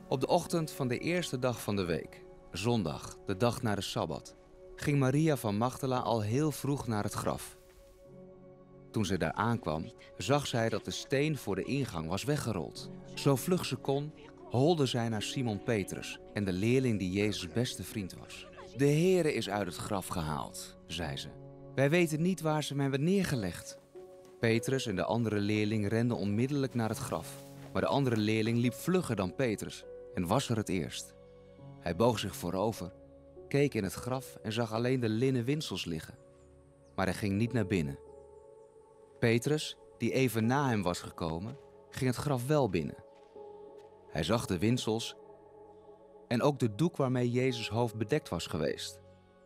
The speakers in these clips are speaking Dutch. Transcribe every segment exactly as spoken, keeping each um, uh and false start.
Op de ochtend van de eerste dag van de week, zondag, de dag na de Sabbat, ging Maria van Magdala al heel vroeg naar het graf. Toen ze daar aankwam, zag zij dat de steen voor de ingang was weggerold. Zo vlug ze kon, holde zij naar Simon Petrus en de leerling die Jezus' beste vriend was. De Heere is uit het graf gehaald, zei ze. Wij weten niet waar ze hem hebben neergelegd. Petrus en de andere leerling renden onmiddellijk naar het graf. Maar de andere leerling liep vlugger dan Petrus en was er het eerst. Hij boog zich voorover, keek in het graf en zag alleen de linnen windsels liggen. Maar hij ging niet naar binnen. Petrus, die even na hem was gekomen, ging het graf wel binnen. Hij zag de windsels en ook de doek waarmee Jezus' hoofd bedekt was geweest.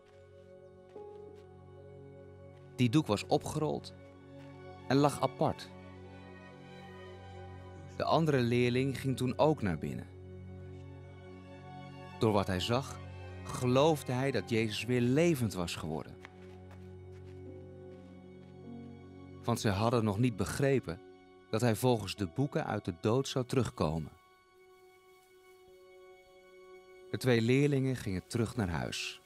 Die doek was opgerold en lag apart. De andere leerling ging toen ook naar binnen. Door wat hij zag, geloofde hij dat Jezus weer levend was geworden. Want zij hadden nog niet begrepen dat hij volgens de boeken uit de dood zou terugkomen. De twee leerlingen gingen terug naar huis.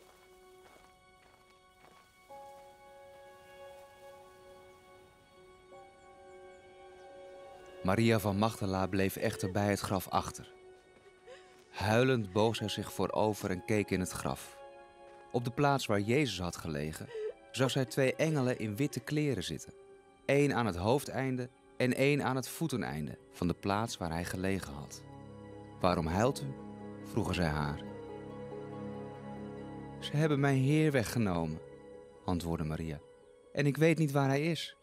Maria van Magdala bleef echter bij het graf achter. Huilend boog zij zich voorover en keek in het graf. Op de plaats waar Jezus had gelegen, zag zij twee engelen in witte kleren zitten. Eén aan het hoofdeinde en één aan het voeteneinde van de plaats waar hij gelegen had. Waarom huilt u? Vroegen zij haar. Ze hebben mijn Heer weggenomen, antwoordde Maria, en ik weet niet waar hij is.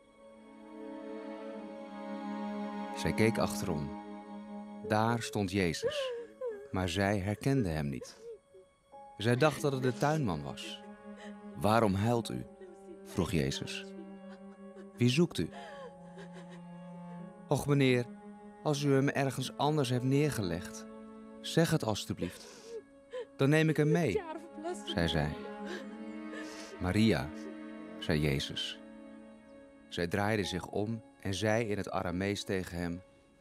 Zij keek achterom. Daar stond Jezus, maar zij herkende hem niet. Zij dacht dat het de tuinman was. Waarom huilt u? Vroeg Jezus. Wie zoekt u? Och meneer, als u hem ergens anders hebt neergelegd, zeg het alstublieft. Dan neem ik hem mee, zei zij. Maria, zei Jezus. Zij draaide zich om en zei in het Aramees tegen hem: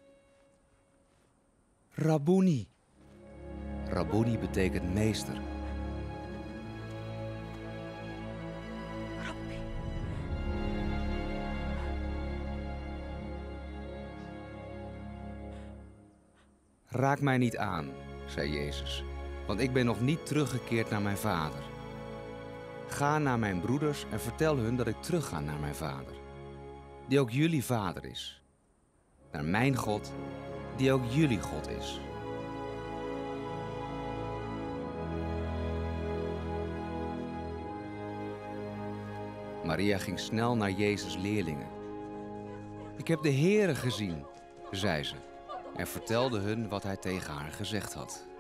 Rabboni. Rabboni betekent meester. Rabbi. Raak mij niet aan, zei Jezus, want ik ben nog niet teruggekeerd naar mijn vader. Ga naar mijn broeders en vertel hun dat ik terugga naar mijn vader, die ook jullie vader is. Naar mijn God, die ook jullie God is. Maria ging snel naar Jezus' leerlingen. Ik heb de Heere gezien, zei ze, en vertelde hun wat hij tegen haar gezegd had.